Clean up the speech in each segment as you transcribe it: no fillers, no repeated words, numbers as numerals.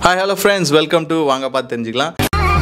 Hi, hello friends, welcome to Vanga Path Thenjikalam.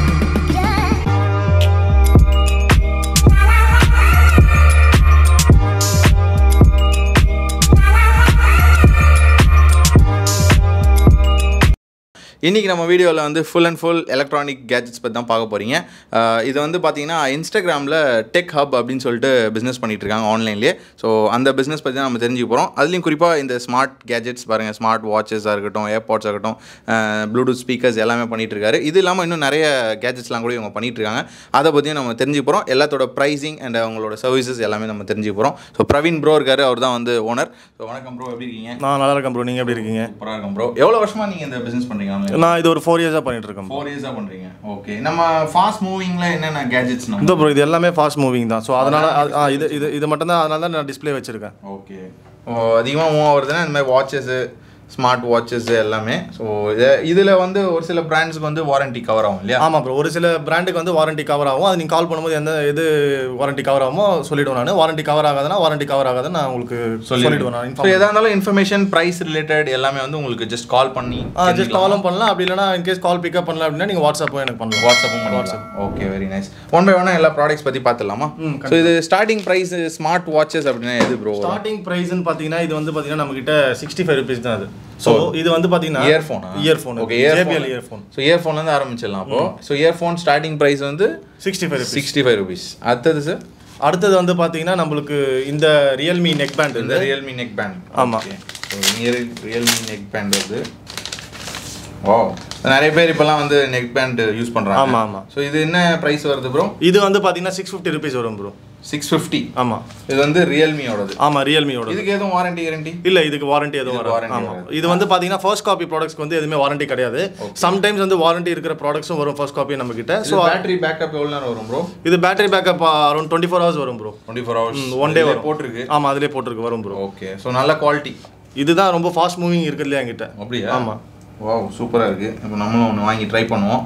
இன்னைக்கு நம்ம வீடியோல வந்து full and full electronic gadgets பத்தி தான் பார்க்க போறீங்க. இது வந்து பாத்தீங்கன்னா இன்ஸ்டாகிராம்ல டெக் ஹப் அப்படினு சொல்லிட்டு பிசினஸ் பண்ணிட்டு இருக்காங்க ஆன்லைன்லயே. சோ அந்த பிசினஸ் பத்தி தான் நம்ம தெரிஞ்சுக்க போறோம். அதுலயும் குறிப்பா இந்த ஸ்மார்ட் கேட்ஜெட்ஸ் பாருங்க, ஸ்மார்ட் வாட்சஸா இருக்கட்டும், ஏர்பாட்ஸ் இருக்கட்டும், ப்ளூடூத் ஸ்பீக்கர்ஸ் எல்லாமே பண்ணிட்டு இருக்காரு. இது இல்லாம இன்னும் நிறைய கேட்ஜெட்ஸ்லாம் கூட இவங்க பண்ணிட்டு இருக்காங்க. அத பத்தியும் நம்ம தெரிஞ்சுக்க போறோம். எல்லாத்தோட பிரைசிங் அண்ட் அவங்களோட சர்வீசஸ் எல்லாமே நம்ம தெரிஞ்சுக்க போறோம். சோ பிரவீன் ப்ரோ இருக்காரு, அவர்தான் வந்து ஓனர். சோ வணக்கம் ப்ரோ, எப்படி இருக்கீங்க? நான் நல்லா இருக்கேன் ப்ரோ, நீங்க எப்படி இருக்கீங்க? சூப்பரா இருக்கேன் ப்ரோ. எவ்வளவு வருஷமா நீங்க இந்த பிசினஸ் பண்றீங்க? நான் இது ஒரு 4 இயர்ஸா பண்ணிட்டு இருக்கேன். 4 இயர்ஸா பண்றீங்க. ஓகே. நம்ம ஃபாஸ்ட் மூவிங்ல என்னென்ன கேட்ஜெட்ஸ் நம்ம? இந்த ப்ரோ இது எல்லாமே ஃபாஸ்ட் மூவிங் தான். சோ அதனால இது மட்டும் தான், அதனால தான் நான் டிஸ்ப்ளே வச்சிருக்கேன். ஓகே. அதிகமா மூவ் ஆவறதுனா இந்த மாதிரி வாட்சஸ், ஸ்மார்ட் வாட்சஸ் எல்லாமே. ஸோ இதில் வந்து ஒரு சில பிராண்ட்ஸ்க்கு வந்து வாரண்டி கவர் ஆகும் இல்லையா? ஆமாம் ப்ரோ, ஒரு சில பிராண்டுக்கு வந்து வாரண்டி கவர் ஆகும். அது நீங்கள் கால் பண்ணும்போது எது வாரண்டி கவர் ஆகுமோ சொல்லிவிடுவேன் நான். வாரண்டி கவர் ஆகாதுன்னா வாரண்டி கவர் ஆகாதுன்னு நான் உங்களுக்கு சொல்லிவிடுவேன் நான். ஸோ எதாக இருந்தாலும் இன்ஃபர்மேஷன், ப்ரைஸ் ரிலேட்டட் எல்லாமே வந்து உங்களுக்கு ஜஸ்ட் கால் பண்ணி ஜஸ்ட் காலும் பண்ணலாம். அப்படி இல்லைனா இன்கேஸ் கால் பிக்கப் பண்ணல அப்படின்னா நீங்கள் வாட்ஸ்அப்பும் எனக்கு பண்ணலாம். வாட்ஸ்அப்பும். Okay, very nice. One by ஒன்னா எல்லா ப்ராடக்ட்ஸ் பற்றி பார்த்துடலாமா? ஸோ இது ஸ்டார்டிங் ப்ரைஸ் ஸ்மார்ட் வாட்சஸ் அப்படின்னா எது ப்ரோ? ஸ்டார்டிங் ப்ரைஸ்ன்னு பார்த்தீங்கன்னா இது வந்து பார்த்தீங்கன்னா நம்மகிட்ட 65 rupees தான் அது. ஸோ இது வந்து பார்த்தீங்கன்னா earphone. Okay, JBL earphone. So இயர்ஃபோன்லேருந்து ஆரம்பிச்சிடலாம் அப்போ. ஸோ இயர்ஃபோன் ஸ்டார்டிங் ப்ரைஸ் வந்து 65 rupees. அடுத்தது சார்? அடுத்தது வந்து பார்த்தீங்கன்னா நம்மளுக்கு இந்த ரியல்மி நெக் பேண்ட். இந்த ரியல்மி நெக் பேண்ட். ஆமாம். ஸோ ரியல்மி நெக் பேண்ட் வருது. ஓ, நிறைய பேர் இப்போலாம் வந்து நெக் பேண்ட் யூஸ் பண்ணுறாங்க. ஆமாம் ஆமாம். ஸோ இது என்ன ப்ரைஸ் வருது ப்ரோ? இது வந்து பார்த்தீங்கன்னா 650 rupees வரும் ப்ரோ. 650. ஆமாம். இது வந்து ரியல்மியோடது. ஆமாம், ரியல்மியோட. இதுக்கு எதுவும் வாரண்டி கேரண்டி? இல்லை, இதுக்கு வாரண்டி எதுவும் வராது. ஆமாம். இது வந்து பார்த்தீங்கன்னா ஃபர்ஸ்ட் காப்பி ப்ராடக்ட்ஸ்க்கு வந்து எதுவுமே வாரண்டி கிடையாது. சம்டைம்ஸ் வந்து வாரண்டி இருக்கிற ப்ராடக்ட்ஸும் வரும் ஃபர்ஸ்ட் காப்பி நம்ம கிட்ட. ஸோ பேட்டரி பேக்கப் எவ்வளோ நேரம் வரும் ப்ரோ? இது பேட்டரி பேக்கப் அரௌண்ட் 24 hours வரும் ப்ரோ. 24 hours. ஒன் டே வரும். போட்டிருக்கு. ஆமாம், அதிலே போட்டிருக்கு, வரும் ப்ரோ. ஓகே. ஸோ நல்ல குவாலிட்டி. இதுதான் ரொம்ப ஃபாஸ்ட் மூவிங் இருக்குல்லையா என்கிட்ட. அப்படியா? ஆமாம். வாவ், சூப்பராக இருக்குது. இப்போ நம்மளும் ஒன்று வாங்கி ட்ரை பண்ணுவோம்.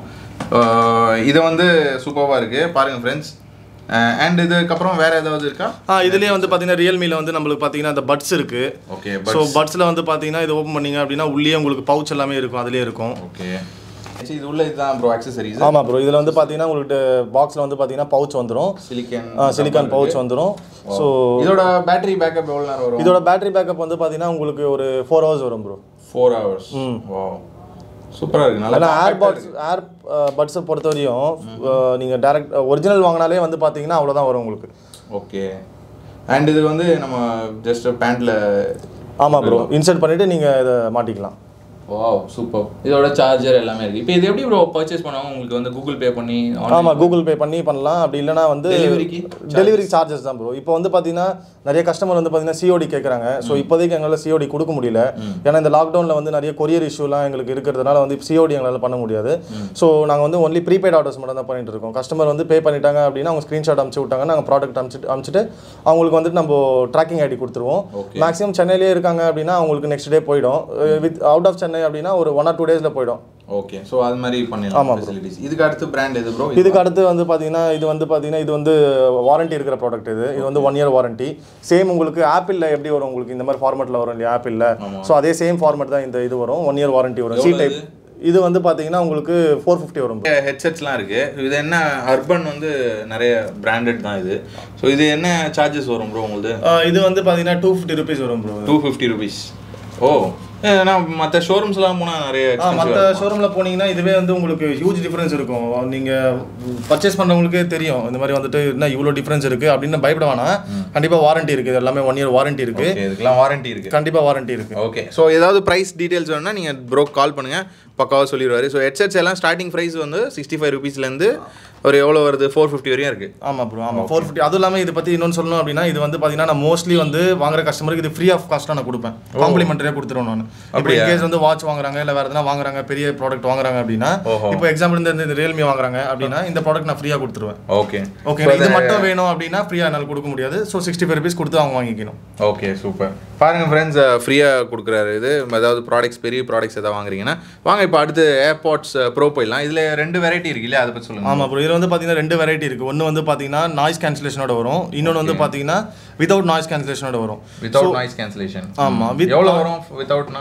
இது வந்து சூப்பராக இருக்குது பாருங்கள் ஃப்ரெண்ட்ஸ். அண்ட் இதுக்கப்புறம் வேறு ஏதாவது இருக்கா? இதுலேயே வந்து பார்த்தீங்கன்னா ரியல்மியில் வந்து நம்மளுக்கு பார்த்தீங்கன்னா அந்த பட்ஸ் இருக்குது. ஓகே. ஸோ பட்ஸில் வந்து பார்த்தீங்கன்னா இது ஓப்பன் பண்ணிங்க அப்படின்னா உள்ளே உங்களுக்கு பவுச் எல்லாமே இருக்கும், அதிலே இருக்கும். ஓகே. இது உள்ள இதுதான் ப்ரோ ஆக்சசரிஸ். ஆமாம் ப்ரோ, இதில் வந்து பார்த்தீங்கன்னா உங்களுக்கு பாக்ஸில் வந்து பார்த்தீங்கன்னா பவுச் வந்துடும், சிலிக்கான் பவுச் வந்துடும். ஸோ இதோட பேட்டரி பேக்கப் எவ்வளோ நேரம் வரும்? இதோட பேட்டரி பேக்கப் வந்து பார்த்தீங்கன்னா உங்களுக்கு ஒரு 4 hours வரும் ப்ரோ. 4 hours. வாவ், சூப்பராக இருக்குது. நல்லா ஏர்பட்ஸை பொறுத்த வரையும் நீங்கள் டேரக்ட் ஒரிஜினல் வாங்கினாலே வந்து பார்த்தீங்கன்னா அவ்வளோதான் வரும் உங்களுக்கு. ஓகே. அண்ட் இது வந்து நம்ம ஜஸ்ட் பேண்ட்டில். ஆமாம் ப்ரோ, இன்சர்ட் பண்ணிவிட்டு நீங்கள் இதை மாட்டிக்கலாம். Wow, super. இதோட சார்ஜர் எல்லாமே இருக்குது. இப்போ இது எப்படி ப்ரோ பர்ச்சேஸ் பண்ணுவாங்க? உங்களுக்கு வந்து கூகுள் பே பண்ணி? ஆமாம், கூகுள் பே பண்ணி பண்ணலாம். அப்படி இல்லைனா வந்து டெலிவரி சார்ஜஸ் தான் ப்ரோ. இப்போ வந்து பார்த்தீங்கன்னா நிறைய கஸ்டமர் வந்து பார்த்தீங்கன்னா சிஓடி கேட்குறாங்க. ஸோ இப்போதைக்கு எங்களால் சிஓடி கொடுக்க முடியல. ஏன்னா இந்த லாக்டவுனில் வந்து நிறைய கொரியர் இஷ்யூலாம் எங்களுக்கு இருக்கிறதுனால வந்து சிஓடி எங்களால் பண்ண முடியாது. ஸோ நாங்கள் வந்து ஒன்லி ப்ரீபெய்ட் ஆர்டர்ஸ் மட்டும் தான் பண்ணிட்டு இருக்கோம். கஸ்டமர் வந்து பே பண்ணிட்டாங்க அப்படின்னா அவங்க ஸ்க்ரீன்ஷாட் அனுப்பிச்சு விட்டாங்க, நாங்கள் ப்ராடக்ட் அனுப்பிச்சிட்டு அவங்களுக்கு வந்துட்டு நம்ம ட்ராக்கிங் ஐடி கொடுத்துருவோம். மேக்ஸிமம் சென்னையிலே இருக்காங்க அப்படின்னா அவங்களுக்கு நெக்ஸ்ட் டே போயிடும். வித் அவுட் ஆஃப் சென்னை அப்படின்னா ஒரு 1 or 2 days போயிடும். ஓகே. ஸோ அது மாதிரி பண்ணிடலாம். ஆமாம் ஃபெசிலிட்டிஸ். இதுக்கு அடுத்து பிராண்ட் எது ப்ரோ? இதுக்கு அடுத்து வந்து பார்த்தீங்கன்னா இது வந்து வாரண்டி இருக்கிற ப்ராடக்ட். இது வந்து 1 year வாரண்டி. சேம் உங்களுக்கு ஆப்பிளில் எப்படி வரும், உங்களுக்கு இந்த மாதிரி ஃபார்மேட்டில் வரும் இல்லையா ஆப்பிளில். ஸோ அதே சேம் ஃபார்மேட் தான் இது வரும். 1 year வாரண்டி வரும். C type. இது வந்து பார்த்தீங்கன்னா உங்களுக்கு 450 வரும். ஹெட்செட்ஸ்லாம் இருக்குது. இது என்ன அர்பன் வந்து நிறைய பிராண்டட் தான் இது. ஸோ இது என்ன சார்ஜஸ் வரும் ப்ரோ உங்களுக்கு? இது வந்து பார்த்தீங்கன்னா 250 rupees வரும் ப்ரோ. 250 rupees. ஓ, ஏன்னா மற்ற ஷோரூம்ஸ்லாம் போனால் நிறைய மற்ற ஷோரூமில் போனீங்கன்னா இதுவே வந்து உங்களுக்கு ஹியூஜ் டிஃப்ரென்ஸ் இருக்கும். நீங்கள் பர்ச்சேஸ் பண்ணுறவங்களுக்கே தெரியும் இந்த மாதிரி வந்துட்டு என்ன இவ்வளோ டிஃப்ரென்ஸ் இருக்குது அப்படின்னு பயப்பட வேணாம். கண்டிப்பாக வாரண்டி இருக்குது. எல்லாமே 1 year வாரண்டி இருக்குது. இதுக்கெல்லாம் வாரண்டி இருக்குது. கண்டிப்பாக வாரண்டி இருக்குது. ஓகே. ஸோ ஏதாவது ப்ரைஸ் டீட்டெயில்ஸ் வேணும்னா நீங்கள் ப்ரோ கால் பண்ணுங்கள், பக்காவாக சொல்லிடுவார். ஸோ ஹெட்செட்ஸ் எல்லாம் ஸ்டார்டிங் ப்ரைஸ் வந்து 65 rupeesலேருந்து ஒரு எவ்வளோ வருது? 450 வரையும் இருக்குது. ஆமாம் ப்ரோ, ஆமாம் 450. அதுவும் இல்லாமல் இதை பற்றி இன்னொன்று சொல்லணும் அப்படின்னா இது வந்து பார்த்தீங்கன்னா நான் மோஸ்ட்லி வந்து வாங்குற கஸ்டமருக்கு இது ஃப்ரீ ஆஃப் காஸ்ட்டாக நான் கொடுப்பேன். காம்ப்ளிமெண்ட்ரியாக கொடுத்துருவேன் நான். இப்போ இன்கேஸ் வந்து வாட்ச் வாங்குறாங்க இல்லை வேறு எதனா வாங்குறாங்க, பெரிய ப்ராடக்ட் வாங்குறாங்க அப்படின்னா, இப்போ எக்ஸாம்பிள் இந்த ரியல்மி வாங்குறாங்க அப்படின்னா இந்த ப்ராடக்ட் நான் ஃப்ரீயாக கொடுத்துருவேன். ஓகே. ஓகே. இது மட்டும் வேணும் அப்படின்னா ஃப்ரீயாக என்னால் கொடுக்க முடியாது. ஸோ 65 rupees கொடுத்து அவங்க வாங்கிக்கணும். Okay, super. பாருங்கள் ஃப்ரெண்ட்ஸ், ஃப்ரீயாக கொடுக்குறாரு. இது ஏதாவது ப்ராடக்ட்ஸ், பெரிய ப்ராடக்ட்ஸ் எதாவது வாங்குறீங்கன்னா வாங்க. இப்போ அடுத்து ஏர்பாட்ஸ் ப்ரோ போயிடலாம். இதில் 2 வெரைட்டி இருக்கு இல்லையா, அதை பற்றி சொல்லுங்கள். ஆமாம் ப்ரோ, இதில் வந்து பார்த்தீங்கன்னா 2 வெரைட்டி இருக்குது. ஒன்று வந்து பார்த்தீங்கன்னா நாய்ஸ் கேன்சலேஷனோட வரும். இன்னொன்று வந்து பார்த்தீங்கன்னா வித்தவுட் நாய்ஸ் கேன்சலேஷனோட வரும். Without noise cancellation. ஆமாம். எவ்வளோ வரும் வித்தவுட்னா?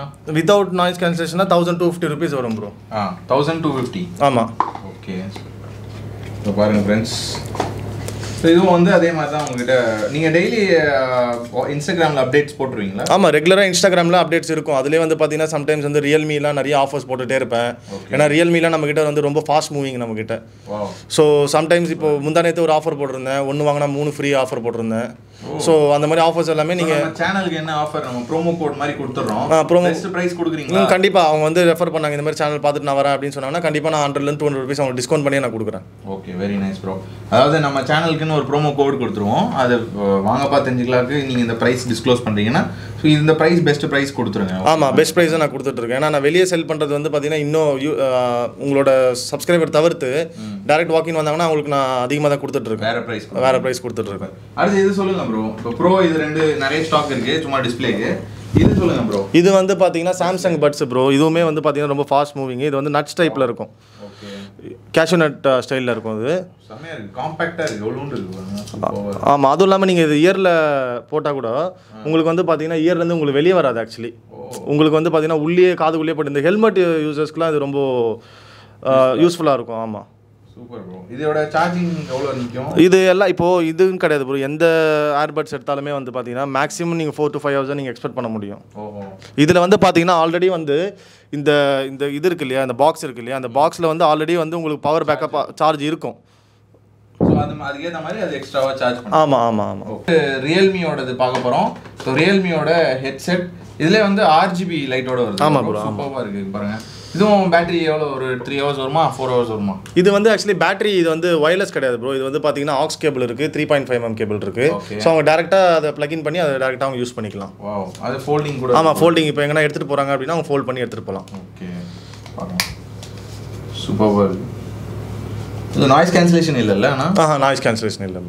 வித்தவுட் நாய்ஸ் கேன்சலேஷனா 1250 rupees வரும் ப்ரோ. 1250. ஆமாம். ஓகே, இப்போ பாருங்கள் ஃப்ரெண்ட்ஸ், இதுவும் வந்து அதே மாதிரி தான் உங்ககிட்ட. நீங்கள் டெய்லி இன்ஸ்டாகிராமில் அப்டேட்ஸ் போட்டுருவீங்களா? ஆமாம், ரெகுலராக இன்ஸ்டாகிராமில் அப்டேட்ஸ் இருக்கும். அதிலே வந்து பார்த்தீங்கன்னா சம்டைம்ஸ் வந்து ரியல்மிலாம் நிறைய ஆஃபர்ஸ் போட்டுகிட்டே இருப்பேன். ஏன்னா ரியல்மிலாம் நம்மக்கிட்ட வந்து ரொம்ப ஃபாஸ்ட் மூவிங் நம்மக்கிட்ட. ஸோ சம்டைம்ஸ் இப்போ முந்தானேத்து ஒரு ஆஃபர் போட்டிருந்தேன், 1 வாங்கினா 3 ஃப்ரீ ஆஃபர் போட்டிருந்தேன். ஸோ அந்த மாதிரி ஆஃபர்ஸ் எல்லாமே நீங்கள் சேனலுக்கு என்ன ஆஃபர், நம்ம ப்ரோமோ கோட் மாதிரி கொடுத்துட்றோம். ப்ரோமோ ப்ரைஸ் கொடுக்குறீங்களா? கண்டிப்பாக அவங்க வந்து ரெஃபர் பண்ணாங்க, இந்த மாதிரி சேனல் பார்த்துட்டு நான் வரேன் அப்படின்னு சொன்னாங்கன்னா கண்டிப்பாக நான் 100 rupees அவங்க டிஸ்கவுண்ட் பண்ணி நான் கொடுக்குறேன். Okay, very nice bro. அதாவது நம்ம சேனலுக்குன்னு ஒரு ப்ரோமோ கோட் கொடுத்துருவோம், அது வாங்கப்பா தெரிஞ்சுக்கலாக்கு நீங்கள் இந்த ப்ரைஸ் டிஸ்க்ளோஸ் பண்ணுறீங்கன்னா ஸோ இந்த ப்ரைஸ் பெஸ்ட் ப்ரைஸ் கொடுத்துருங்க. ஆமாம், பெஸ்ட் ப்ரைஸை நான் கொடுத்துட்ருக்கேன். ஏன்னா நான் வெளியே செல் பண்ணுறது வந்து பார்த்தீங்கன்னா இன்னும் உங்களோட சப்ஸ்கிரைபர் தவிர்த்து டேரக்ட் வாக்கின் வந்தாங்கன்னா அவங்களுக்கு நான் அதிகமாக தான் கொடுத்துட்ருக்கேன். வேறு ப்ரைஸ் கொடுத்துட்ருக்கேன். அடுத்து இது சொல்லுங்கள் ப்ரோ. இப்போ ப்ரோ இது 2 நிறைய ஸ்டாக் இருக்குது சும்மா டிஸ்பிளேக்கு. இது சொல்லுங்கள் ப்ரோ. இது வந்து பார்த்தீங்கன்னா சாம்சங் பட்ஸ் ப்ரோ. இதுவுமே வந்து பார்த்தீங்கன்னா ரொம்ப ஃபாஸ்ட் மூவிங். இது வந்து நட்ஸ் டைப்பில் இருக்கும். ஓகே, கேஷ்யூ நட் ஸ்டைலில் இருக்கும். இது செம்மையாக இருக்குது, காம்பேக்டாக இருக்குது, எவ்வளோண்டு இருக்குது. ஆமாம், அதுவும் இல்லாமல் நீங்கள் இது இயரில் போட்டால் கூட உங்களுக்கு வந்து பார்த்தீங்கன்னா இயர்லேருந்து உங்களுக்கு வெளியே வராது. ஆக்சுவலி உங்களுக்கு வந்து பார்த்தீங்கன்னா உள்ளே காதுக்குள்ளேயே போட்டு இந்த ஹெல்மெட் யூசர்ஸ்க்குலாம் இது ரொம்ப யூஸ்ஃபுல்லாக இருக்கும். ஆமாம், சூப்பர் ப்ரோ. இதோட சார்ஜிங் எவ்வளோ நிற்கும்? இது எல்லாம் இப்போது இதுன்னு கிடையாது ப்ரோ. எந்த ஏர்பட்ஸ் எடுத்தாலுமே வந்து பார்த்தீங்கன்னா மேக்ஸிமம் நீங்கள் 4 to 5 hours நீங்கள் எக்ஸ்பெக்ட் பண்ண முடியும். இதில் வந்து பார்த்தீங்கன்னா ஆல்ரெடி வந்து இந்த இந்த இது இருக்கு இல்லையா, இந்த பாக்ஸ் இருக்கு இல்லையா, அந்த பாக்ஸில் வந்து ஆல்ரெடி வந்து உங்களுக்கு பவர் பேக்கப் சார்ஜ் இருக்கும். ஸோ அதுக்கேற்ற மாதிரி அது எக்ஸ்ட்ராவாக சார்ஜ் பண்ணும். ஆமாம் ஆமாம் ஆமாம். ரியல்மியோடது பார்க்க போகிறோம். ஸோ ரியல்மியோட ஹெட்செட் இதில் வந்து RGB லைட்டோட வருது. ஆமாம் ப்ரோ, சூப்பராக இருக்குது பாருங்கள். இதுவும் பேட்டரி எவ்வளோ, ஒரு 3 hours வருமா 4 hours வருமா? இது வந்து ஆக்சுவலி பேட்டரி இது வந்து வயர்லெஸ் கிடையாது ப்ரோ. இது வந்து பார்த்தீங்கன்னா ஆக்ஸ் கேபிள் இருக்குது, 3.5mm கேபிள் இருக்குது. ஸோ அவங்க டேரெக்டாக அதை ப்ளக்இன் பண்ணி அதை டேரெக்டாக அவங்க யூஸ் பண்ணிக்கலாம். அது ஃபோல்டிங் கூட. ஆமாம், ஃபோல்டிங். இப்போ எங்கன்னா எடுத்துகிட்டு போகிறாங்க அப்படின்னா அவங்க ஃபோல்ட் பண்ணி எடுத்துகிட்டு போகலாம். ஓகே, சூப்பராக இருக்குது. இது நாய்ஸ் கேன்சலேஷன் இல்லைல்ல? ஆனால் நாய்ஸ் கேன்சலேஷன் இல்லை.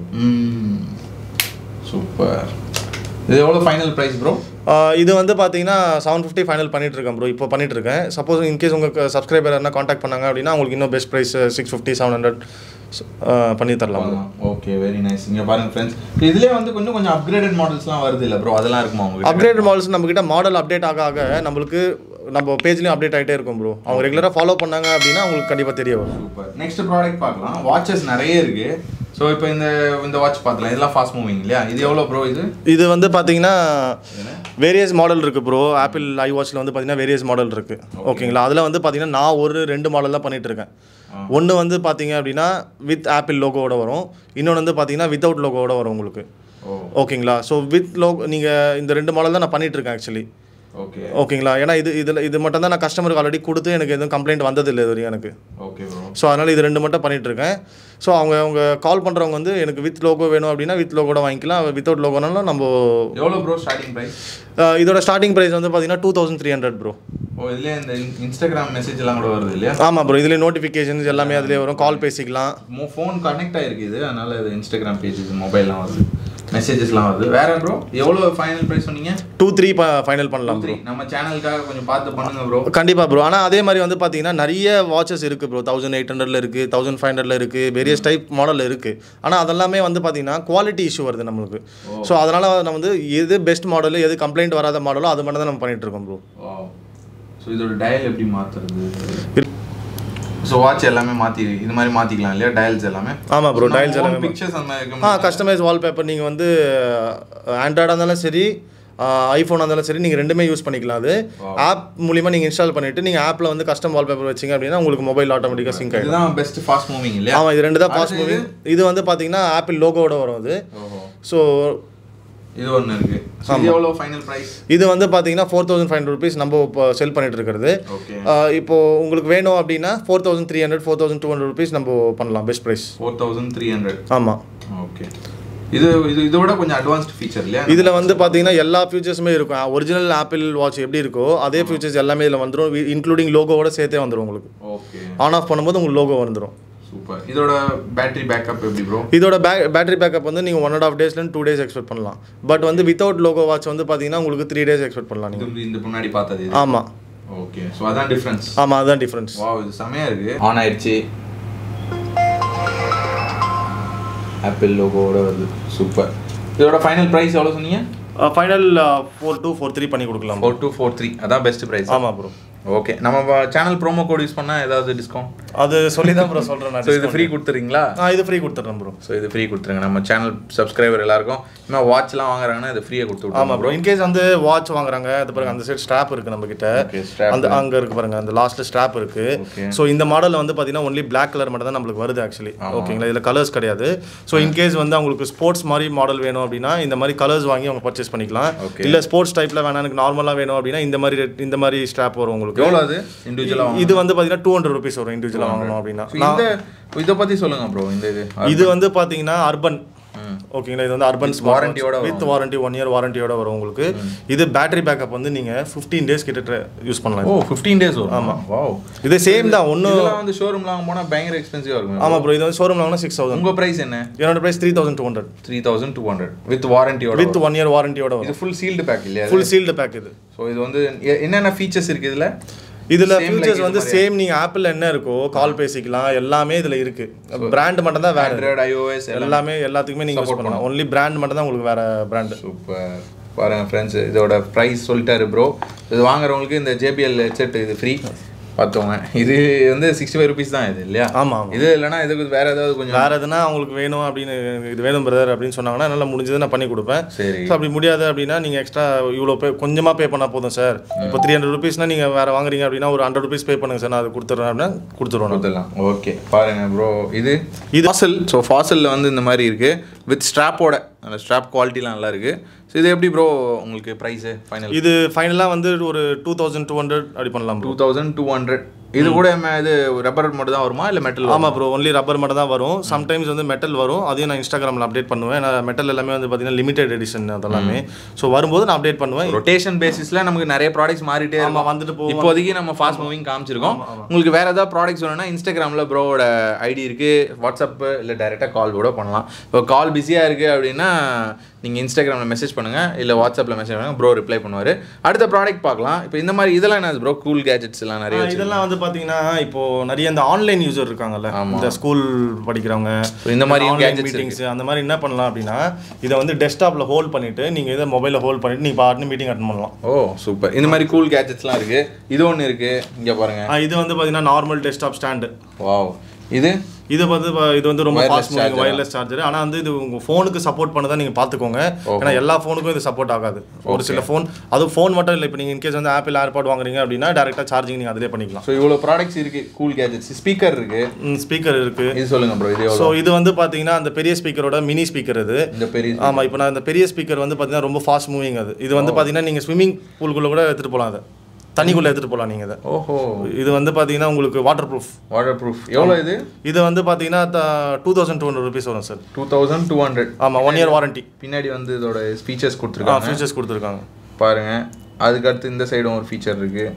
சூப்பர். இது எவ்வளோ ஃபைனல் ப்ரைஸ் ப்ரோ? இது வந்து பார்த்தீங்கன்னா 750 ஃபைனல் பண்ணிட்டு இருக்கேன் ப்ரோ. இப்போ பண்ணிட்டு இருக்கேன். சப்போஸ் இன்கேஸ் உங்கள் சப்ஸ்கிரைபர் என்ன காண்டாக்ட் பண்ணாங்க அப்படின்னா உங்களுக்கு இன்னும் பெஸ்ட் ப்ரைஸ் 650 700 பண்ணி தரலாம். Okay, very nice. இங்கே பாருங்கள் ஃப்ரெண்ட்ஸ், இதுலேயே வந்து கொஞ்சம் அப்கிரேடட் மாடல்ஸ்லாம் வருது இல்லை ப்ரோ? அதெல்லாம் இருக்குமா உங்களுக்கு? அப்கிரேடட் மாடல்ஸ் நம்மக்கிட்ட மாடல் அப்டேட் ஆக நம்மளுக்கு நம்ம பேஜ்லேயும் அப்டேட் ஆகிட்டே இருக்கும் ப்ரோ. அவங்க ரெகுலராக ஃபாலோ பண்ணாங்க அப்படின்னா அவங்களுக்கு கண்டிப்பாக தெரிய வரும். சூப்பர். நெக்ஸ்ட் ப்ராடக்ட் பார்க்கலாம். வாட்சஸ் நிறைய இருக்குது. ஸோ இப்போ இந்த வாட்ச் பார்க்கலாம். இதெல்லாம் ஃபாஸ்ட் மூவிங் இல்லையா? இது எவ்வளோ ப்ரோ? இது வந்து பார்த்தீங்கன்னா வேரியஸ் மாடல் இருக்குது ப்ரோ. ஆப்பிள் iWatchல வந்து பார்த்தீங்கன்னா வேரியஸ் மாடல் இருக்குது. ஓகேங்களா? அதில் வந்து பார்த்தீங்கன்னா நான் ஒரு 2 மாடல் தான் பண்ணிகிட்டு இருக்கேன். ஒன்று வந்து பார்த்தீங்க அப்படின்னா வித் ஆப்பிள் லோகோவோட வரும், இன்னொன்று வந்து பார்த்தீங்கன்னா வித்தவுட் லோகோவோட வரும் உங்களுக்கு. ஓகேங்களா? ஸோ வித் லோகோ நீங்கள் இந்த 2 மாடல் தான் நான் பண்ணிகிட்டு இருக்கேன் ஆக்சுவலி. ஓகேங்களா? ஏன்னா இது மட்டும் தான் நான் கஸ்டமருக்கு ஆல்ரெடி கொடுத்து எனக்கு எதுவும் கம்ப்ளைண்ட் வந்ததில்லை இது வரையும் எனக்கு. Okay bro. ஸோ அதனால் இது 2 மட்டும் பண்ணிகிட்டு இருக்கேன். ஸோ அவங்க கால் பண்ணுறவங்க வந்து எனக்கு வித் லோகோ வேணும் அப்படின்னா வித் லோகோட வாங்கிக்கலாம். வித்தவுட் லோகோனாலும் நம்ம. எவ்வளோ ப்ரோ ஸ்டார்டிங் ப்ரைஸ்? இதோட ஸ்டார்டிங் ப்ரைஸ் வந்து பார்த்தீங்கன்னா 2300 ப்ரோ. இதுலேயே இந்த இன்ஸ்டாகிராம் மெசேஜ் எல்லாம் கூட வருது இல்லையா? ஆமாம் ப்ரோ, இதுலேயே நோட்டிஃபிகேஷன்ஸ் எல்லாமே அதிலே வரும். கால் பேசிக்கலாம். ஃபோன் கனெக்ட் ஆகிருக்கு இது, அதனால் இது இன்ஸ்டாகிராம் பேஜஸ் மொபைல்லாம் வருது, மெசேஜஸ்லாம் வருது. வேற ப்ரோ எவ்வளோ ஃபைனல் ப்ரைஸ் சொன்னீங்க? 23 ஃபைனல் பண்ணலாம் ப்ரோ. நம்ம சேனலுக்காக கொஞ்சம் பார்த்து பண்ணுங்க ப்ரோ. கண்டிப்பாக ப்ரோ. ஆனால் அதே மாதிரி வந்து பார்த்தீங்கன்னா நிறைய வாட்சஸ் இருக்குது ப்ரோ. 1800 இருக்குது, 1500 இருக்குது, வேரியஸ் டைப் மாடல் இருக்குது. ஆனால் அதெல்லாமே வந்து பார்த்தீங்கன்னா குவாலிட்டி இஷ்யூ வருது நம்மளுக்கு. ஸோ அதனால் நம்ம வந்து எது பெஸ்ட் மாடலு, எது கம்ப்ளைண்ட் வராத மாடலோ அது மட்டும் தான் நம்ம பண்ணிகிட்டு இருக்கோம் ப்ரோ. ஸோ இதோட டயல் எப்படி மாற்றுறது? ஸோ வாட்ச் எல்லாமே இது மாதிரி மாற்றிக்கலாம் இல்லையா? டயல்ஸ் எல்லாமே. ஆமாம் ப்ரோ, டயல்ஸ் எல்லாமே. பிக்சர்ஸ் அந்த மாதிரி கஸ்டமைஸ் வால்பேப்பர் நீங்கள் வந்து ஆண்ட்ராய்டாக இருந்தாலும் சரி ஐஃபோனாக இருந்தாலும் சரி நீங்கள் ரெண்டுமே யூஸ் பண்ணிக்கலாம். அது ஆப் மூலிமா நீங்கள் இன்ஸ்டால் பண்ணிவிட்டு நீங்கள் ஆப்பில் வந்து கஸ்டம் வால்பேப்பர் வச்சிங்க அப்படின்னா உங்களுக்கு மொபைல் ஆட்டோமேட்டிக்காக சிங்க் ஆகிடும். இதுதான் பெஸ்ட் ஃபாஸ்ட் மூவிங் இல்லையா? ஆமாம், இது 2 தான் ஃபாஸ்ட் மூவிங். இது வந்து பார்த்தீங்கன்னா ஆப்பிள் லோகோவோட வரும் அது. ஸோ இது ஒன்று இருக்குது. இது எவ்வளோ ஃபைனல் ப்ரைஸ்? இது வந்து பார்த்தீங்கன்னா 4500 rupees நம்ம இப்போ செல் பண்ணிட்டு இருக்கிறது. இப்போ உங்களுக்கு வேணும் அப்படின்னா 4300 4200 rupees நம்ம பண்ணலாம். Best price 4300. ஆமாம். ஓகே. இதோட கொஞ்சம் அட்வான்ஸ்ட் ஃபீச்சர் இல்லையா? இதில் வந்து பார்த்தீங்கன்னா எல்லா ஃபியூச்சர்ஸுமே இருக்கும். ஒரிஜினல் ஆப்பிள் வாட்ச் எப்படி இருக்கோ அதே ஃபியூச்சர்ஸ் எல்லாமே இதில் வந்துடும். இன்க்ளூடிங் லோகோவோட சேர்த்தே வந்துடும் உங்களுக்கு. ஓகே. ஆன் ஆஃப் பண்ணும்போது உங்களுக்கு லோகோ வந்துடும். சூப்பர். இதோட பேட்டரி பேக்கப் எப்படி ப்ரோ? இதோட பேட்டரி பேக்கப் வந்து நீங்கள் 1.5 daysலேருந்து 2 days எக்ஸ்பெக்ட் பண்ணலாம். பட் வந்து வித்தவுட் லோகோ வாட்ச் வந்து பார்த்தீங்கன்னா உங்களுக்கு 3 days எக்ஸ்பெக்ட் பண்ணலாம் நீங்கள். இந்த முன்னாடி பார்த்தது. ஆமாம். ஓகே. ஸோ அதான் டிஃப்ரென்ஸ். ஆமாம், அதுதான் டிஃப்ரென்ஸ். வாவ், இது செமையாக இருக்குது. ஆன் ஆயிடுச்சு. ஆப்பிள் லோகோவோட வருது. சூப்பர். இதோட ஃபைனல் ப்ரைஸ் எவ்வளோ சொன்னீங்க? ஃபைனல் 4243 பண்ணி கொடுக்கலாம். 4243 அதான் பெஸ்ட் பிரைஸ். ஆமா ப்ரோ. ஓகே, நம்ம சேனல் ப்ரோமோ கோட் யூஸ் பண்ணால் ஏதாவது டிஸ்கவுண்ட்? அது சொல்லி தான் ப்ரோ சொல்கிறேன் நான். ஸோ இது ஃப்ரீ கொடுத்துறீங்களா? இது ஃப்ரீ கொடுத்துட்றேன் ப்ரோ. ஸோ இது ஃப்ரீ கொடுத்துருங்க நம்ம சேனல் சப்ஸ்கிரைபர் எல்லாருக்கும். இன்னும் வாட்ச்லாம் வாங்குறாங்கன்னா இது ஃப்ரீயாக கொடுத்து. ஆமாம் ப்ரோ. இன்கேஸ் வந்து வாட்ச் வாங்குறாங்க, அது பாருங்க அந்த சைடு ஸ்ட்ராப் இருக்குது நம்மக்கிட்ட. அந்த அங்கே இருக்குது பாருங்க, அந்த லாஸ்ட்டில் ஸ்ட்ராப் இருக்குது. ஸோ இந்த மாடலில் வந்து பார்த்தீங்கன்னா ஒன்லி பிளாக் கலர் மட்டும் தான் நம்மளுக்கு வருது ஆக்சுவலி. ஓகேங்களா, இதில் கலர்ஸ் கிடையாது. ஸோ இன்கேஸ் வந்து அவங்களுக்கு ஸ்போர்ட்ஸ் மாதிரி மாடல் வேணும் அப்படின்னா இந்த மாதிரி கலர்ஸ் வாங்கி அவங்க பர்ச்சேஸ் பண்ணிக்கலாம். இல்லை ஸ்போர்ட்ஸ் டைப்பில் வேணா எனக்கு நார்மலாக வேணும் அப்படின்னா இந்த மாதிரி ஸ்ட்ராப் வரும் உங்களுக்கு. எவ்வளோ அது? இது வந்து பாத்தீங்கன்னா 200 rupees வரும் இண்டிவிஜுவலா வாங்கணும் அப்படின்னா. இதை பத்தி சொல்லுங்க ப்ரோ. இது வந்து பாத்தீங்கன்னா அர்பன். ஓகேங்களா, இது வந்து அர்பன் வாரண்டியோட வித் வாரண்டி 1 year வாரண்டியோட வரும் உங்களுக்கு. இது பேட்டரி பேக்கப் வந்து நீங்க 15 days கிட்ட யூஸ் பண்ணலாம். 15 days வரும். ஆமா. வாவ். இது சேம் தான். இதெல்லாம் வந்து ஷோரூம்ல வாங்க போனா பயங்கர எக்ஸ்பென்சிவா இருக்கும். ஆமா ப்ரோ. இது வந்து ஷோரூம்ல வாங்குனா 6000. உங்க பிரைஸ் என்ன? என்னோட பிரைஸ் 3200. 3200 வித் வாரண்டியோட. வித் 1 year வாரண்டியோட வரும். இது ஃபுல் சீல்டு பேக் இல்லையா? ஃபுல் சீல்டு பேக் இது. சோ இது வந்து என்னென்ன ஃபீச்சர்ஸ் இருக்கு இதுல? இதுல ஃபீச்சர்ஸ் வந்து சேம். நீங்க ஆப்பிள் என்ன இருக்கோ கால் பேசிக்கலாம், எல்லாமே இதுல இருக்கு. பிராண்ட் மட்டும் தான் வேற. Android, iOS எல்லாத்துக்குமே நீங்க யூஸ் பண்ணலாம். ஒன்லி பிராண்ட் மட்டும் தான் உங்களுக்கு வேற பிராண்ட். சூப்பர். பாருங்க ஃப்ரெண்ட்ஸ், இதோட பிரைஸ் சொல்லிட்டாரு ப்ரோ. இது வாங்குறவங்களுக்கு இந்த JBL ஹெட்செட் இது ஃப்ரீ. பார்த்தோங்க. இது வந்து 65 rupees தான் இது இல்லையா? ஆமாம். இது இல்லைனா இதுக்கு வேறு ஏதாவது கொஞ்சம் வேறு எதுனா அவங்களுக்கு வேணும் அப்படின்னு, இது வேணும் பிரதர் அப்படின்னு சொன்னாங்கன்னா நல்லா முடிஞ்சதை நான் பண்ணி கொடுப்பேன். சரி. ஸோ அப்படி முடியாது அப்படின்னா நீங்கள் எக்ஸ்ட்ரா இவ்வளோ கொஞ்சமாக பே பண்ணால் போதும் சார். இப்போ 300 rupeesனால் நீங்கள் வேறு வாங்குறீங்க அப்படின்னா ஒரு 100 rupees பே பண்ணுங்கள் சார், நான் அது கொடுத்துட்றேன் அப்படின்னா கொடுத்துடலாம். ஓகே பாருங்கள் ப்ரோ. இது ஃபாசல். ஸோ ஃபாசலில் வந்து இந்த மாதிரி இருக்குது வித் ஸ்ட்ராப்போட. அந்த ஸ்ட்ராப் குவாலிட்டிலாம் நல்லா இருக்குது. ஸோ இது எப்படி ப்ரோ உங்களுக்கு ப்ரைஸு ஃபைனல்? இது ஃபைனலாக வந்து ஒரு 2200 அப்படி பண்ணலாம். 2200. இது கூட இது ரப்பர் மட்டும் தான் வருமா இல்லை மெட்டல்? ஆமாம் ப்ரோ, ஒன்லி ரப்பர் மட்டும் தான் வரும். சம்டைம்ஸ் வந்து மெட்டல் வரும். அதையும் நான் இன்ஸ்டாகிராமில் அப்டேட் பண்ணுவேன். நான் மெட்டல் எல்லாமே வந்து பார்த்தீங்கன்னா லிமிடெட் எடிஷன் அதெல்லாமே. ஸோ வரும்போது நான் அப்டேட் பண்ணுவேன். ரொட்டேஷன் பேசிஸில் நமக்கு நிறைய ப்ராடக்ட்ஸ் மாறிட்டே வந்துட்டு போகும். இப்போதைக்கு நம்ம ஃபாஸ்ட் மூவிங் காமிச்சிருக்கோம். உங்களுக்கு வேறு ஏதாவது ப்ராடக்ட்ஸ் வேணும்னா இன்ஸ்டாகிராமில் ப்ரோவோட ஐடி இருக்குது, வாட்ஸ்அப் இல்லை டைரெக்டாக கால் கூட பண்ணலாம். இப்போ கால் பிஸியாக இருக்குது அப்படின்னா நீங்கள் இன்ஸ்டாகிராமில் மெசேஜ் பண்ணுங்கள், இல்லை வாட்ஸ்அப்பில் மெசேஜ் பண்ணுங்கள், ப்ரோ ரிப்ளை பண்ணுவார். அடுத்த ப்ராடக்ட் பார்க்கலாம். இப்போ இந்த மாதிரி இதெல்லாம் என்ன ப்ரோ? கூல் கேஜெட்ஸ் எல்லாம் நிறைய. இதெல்லாம் வந்து பார்த்தீங்கன்னா இப்போ நிறைய இந்த ஆன்லைன் யூசர் இருக்காங்கல்ல, இந்த ஸ்கூல் படிக்கிறவங்க, இந்த மாதிரி மீட்டிங்ஸ் அந்த மாதிரி என்ன பண்ணலாம் அப்படின்னா இதை வந்து டெஸ்க்டாப்பில் ஹோல்ட் பண்ணிவிட்டு நீங்கள் இதை மொபைலில் ஹோல்ட் பண்ணிவிட்டு நீங்கள் பாட்டு மீட்டிங் அட்டெண்ட் பண்ணலாம். Oh super. இந்த மாதிரி கூல் கேஜெட்ஸ்லாம் இருக்குது. இது ஒன்று இருக்குது இங்கே பாருங்கள். இது வந்து பார்த்தீங்கன்னா நார்மல் டெஸ்க்டாப் ஸ்டாண்டு. வாவ். இது வந்து ரொம்ப ஃபாஸ்ட் மூவிங் வயர்லெஸ் சார்ஜர். ஆனால் வந்து இது உங்கள் ஃபோனுக்கு சப்போர்ட் பண்ணதான் நீங்கள் பார்த்துக்கோங்க. ஏன்னா எல்லா ஃபோனுக்கும் இது சப்போர்ட் ஆகாது. ஒரு சில ஃபோன், அதுவும் ஃபோன் மட்டும் இல்லை. இப்போ நீங்கள் இன்கேஸ் வந்து ஆப்பிள் ஏர்பாட் வாங்குறீங்க அப்படின்னா டேரெக்டாக சார்ஜிங் நீங்கள் அதிலே பண்ணிக்கலாம். ஸோ இவ்வளோ ப்ராடக்ட்ஸ் இருக்குது. Cool gadgets. ஸ்பீக்கர் இருக்குது. ஸ்பீக்கர் இருக்குது. இது சொல்லுங்கள் ப்ரோ. இது ஸோ இது வந்து பார்த்தீங்கன்னா அந்த பெரிய ஸ்பீக்கரோட மினி ஸ்பீக்கர் இது. இந்த பெரிய. ஆமாம். இப்போ நான் இந்த பெரிய ஸ்பீக்கர் வந்து பார்த்தீங்கன்னா ரொம்ப ஃபாஸ்ட் மூவிங். இது வந்து பார்த்தீங்கன்னா நீங்கள் ஸ்விம்மிங் பூலுக்குள்ளே கூட எடுத்துகிட்டு போகலாம். அதை தண்ணிக்குள்ளே எடுத்துகிட்டு போகலாம் நீங்கள் இதை. ஓஹோ. இது வந்து பார்த்தீங்கன்னா உங்களுக்கு வாட்டர் ப்ரூஃப். எவ்வளோ இது? இது வந்து பார்த்தீங்கன்னா 2200 rupees வரும் சார். 2200. ஆமாம். 1 year வாரண்டி. பின்னாடி வந்து இதோட ஃபீச்சர்ஸ் கொடுத்துருக்காங்க. பாருங்கள். அதுக்கடுத்து இந்த சைடும் ஒரு ஃபீச்சர் இருக்குது.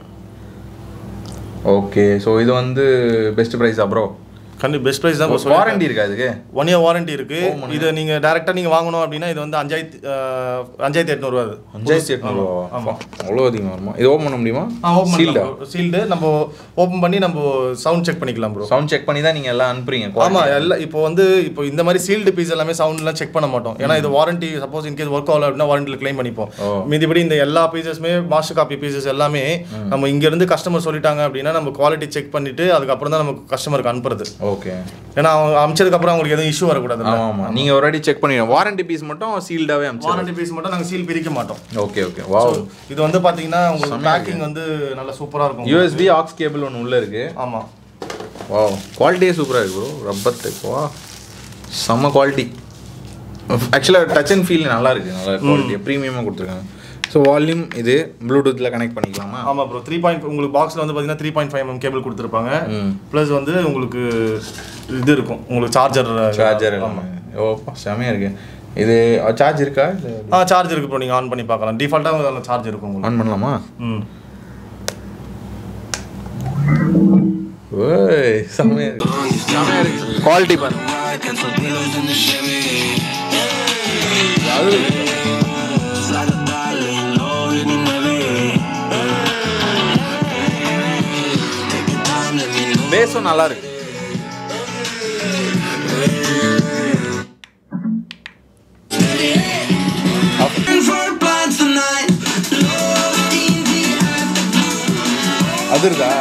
ஓகே. ஸோ இது வந்து பெஸ்ட் ப்ரைஸா ப்ரோ? கண்டிப்பாக பெஸ்ட் ப்ரைஸ் தான். வாரண்டி இருக்கா இதுக்கு? 1 year வாரண்டி இருக்குது. இது நீங்கள் டேரெக்டாக நீங்கள் வாங்கணும் அப்படின்னா இது வந்து 5800 ரூபா. 5800. ஆமாம். அவ்வளோ அதிகமாக வருமா? இது ஓப்பன் பண்ண முடியுமா? சீல்டு நம்ம ஓப்பன் பண்ணி நம்ம சவுண்ட் செக் பண்ணிக்கலாம் ப்ரோ. சவுண்ட் செக் பண்ணி தான் நீங்கள் எல்லாம் அனுப்புறீங்க? ஆமாம். எல்லாம் இப்போ இந்த மாதிரி சீல்டு பீஸ் எல்லாமே சவுண்ட்லாம் செக் பண்ண மாட்டோம். ஏன்னா இது வாரண்டி சப்போஸ் இன்கேஸ் ஒர்க் ஆகல அப்படின்னா வாரண்டியில் கிளைம் பண்ணிப்போம். மீதிபடி இந்த எல்லா பீசஸுமே மாஸ்டர் காப்பி பீசஸ் எல்லாமே நம்ம இங்கேருந்து கஸ்டமர் சொல்லிட்டாங்க அப்படின்னா நம்ம குவாலிட்டி செக் பண்ணிவிட்டு அதுக்கப்புறம் தான் நமக்கு கஸ்டமருக்கு அனுப்புறது. ஓகே. ஏன்னா அவங்க அமிச்சதுக்கு அப்புறம் உங்களுக்கு எதுவும் இஷ்யூ வரக்கூடாது. ஆமாம். நீங்கள் ஆல்ரெடி செக் பண்ணிடுவோம். வாரண்டி பீஸ் மட்டும் சீல்டாகவே அமிச்சு. வாரண்டி பீஸ் மட்டும் நாங்கள் சீல் பிரிக்க மாட்டோம். Okay okay. வாவ். இது வந்து பார்த்தீங்கன்னா உங்களுக்கு பேக்கிங் வந்து நல்லா சூப்பராக இருக்கும். USB ஆக்ஸ் கேபிள் ஒன்று உள்ளே இருக்குது. ஆமாம். வாவ். குவாலிட்டியே சூப்பராக இருக்குது ப்ரோ. Rubber type. வா செம்ம குவாலிட்டி. ஆக்சுவலாக டச் அண்ட் ஃபீல் நல்லா இருக்குது. நல்லா குவாலிட்டி ப்ரீமியமாக கொடுத்துருக்காங்க. ஸோ வால்யூம் இது ப்ளூடூத்தில் கனெக்ட் பண்ணிக்கலாமா? ஆமாம் ப்ரோ. 3. உங்களுக்கு பாக்ஸில் வந்து பார்த்தீங்கன்னா 3.5 mm கேபிள் கொடுத்துருப்பாங்க. ப்ளஸ் வந்து உங்களுக்கு இது இருக்கும் உங்களுக்கு சார்ஜர் எல்லாமே. ஓ செமையாக இருக்குது. இது சார்ஜ் இருக்கா? சார்ஜ் இருக்குது ப்ரோ. நீங்கள் ஆன் பண்ணி பார்க்கலாம். டிஃபால்ட்டாக அதில் சார்ஜ் இருக்கும் உங்களுக்கு. ஆன் பண்ணலாமா? ஓய் செமையாக இருக்குது. குவாலிட்டி பாருங்க. பேஸும் நல்லா இருக்கு. அதிர்தா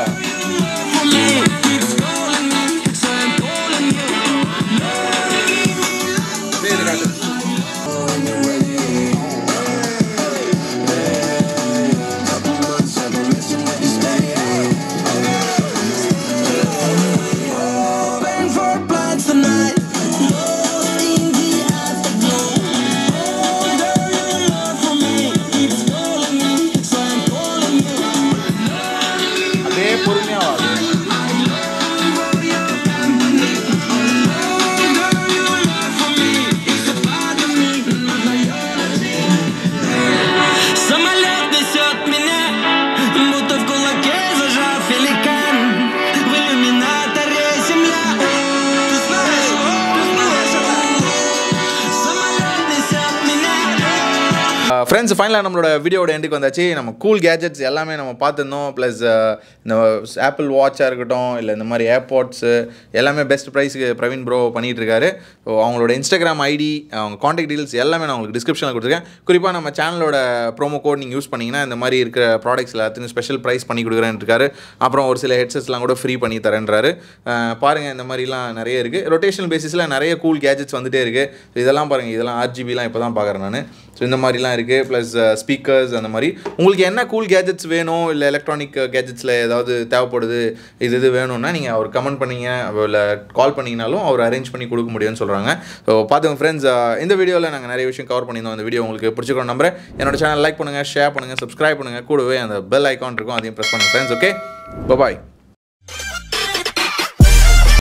ஃப்ரெண்ட்ஸ் ஃபைனலாக நம்மளோட வீடியோட எண்டுக்கு வந்தாச்சு. நம்ம கூல் கேஜெட்ஸ் எல்லாமே நம்ம பார்த்துருந்தோம். ப்ளஸ் இந்த ஆப்பிள் வாட்சாக இருக்கட்டும், இல்லை இந்த மாதிரி ஏர்பாட்ஸு எல்லாமே பெஸ்ட் ப்ரைஸுக்கு பிரவீன் ப்ரோ பண்ணிகிட்ருக்காரு. ஸோ அவங்களோட இன்ஸ்டாகிராம் ஐடி, அவங்க காண்டாக்ட் டீல்ஸ் எல்லாமே நான் உங்களுக்கு டிஸ்கிரிப்ஷனில் கொடுத்துருக்கேன். குறிப்பாக நம்ம சேனலோட ப்ரோமோ கோட் நீங்கள் யூஸ் பண்ணிங்கன்னா இந்த மாதிரி இருக்கிற ப்ராடக்ட்ஸ் எல்லாத்தையும் ஸ்பெஷல் ப்ரைஸ் பண்ணி கொடுக்குறேன்னு இருக்காரு. அப்புறம் ஒரு சில ஹெட்செட்ஸ்லாம் கூட ஃப்ரீ பண்ணி தரேன்றாரு. பாருங்கள், இந்த மாதிரிலாம் நிறைய இருக்குது. ரொட்டேஷனல் பேசிஸில் நிறைய கூல் கேஜெட்ஸ் வந்துகிட்டே இருக்குது. ஸோ இதெல்லாம் பாருங்கள், இதெல்லாம் RGBலாம் இப்போ தான் பார்க்குறேன் நான். ஸோ இந்த மாதிரிலாம் இருக்குது. ப்ளஸ் ஸ்பீக்கர்ஸ் அந்த மாதிரி உங்களுக்கு என்ன கூல் கேஜெட்ஸ் வேணும், இல்லை எலக்ட்ரானிக் கேஜெட்ஸில் ஏதாவது தேவைப்படுது, இது வேணும்னா நீங்கள் அவர் கமெண்ட் பண்ணிங்க, இல்லை கால் பண்ணிங்கனாலும் அவர் அரேஞ்ச் பண்ணி கொடுக்க முடியும்னு சொல்கிறாங்க. ஸோ பார்த்துங்க ஃப்ரெண்ட்ஸ், இந்த வீடியோவில் நாங்கள் நிறைய விஷயம் கவர் பண்ணியிருந்தோம். அந்த வீடியோ உங்களுக்கு பிடிச்சிக்கணும் நம்புறேன். என்னோட சேனல் லைக் பண்ணுங்கள், ஷேர் பண்ணுங்கள், சப்ஸ்கிரைப் பண்ணுங்கள். கூடவே அந்த பெல் ஐக்கான் இருக்கும், அதையும் ப்ரெஸ் பண்ணுங்கள் ஃப்ரெண்ட்ஸ். ஓகே, பாய்.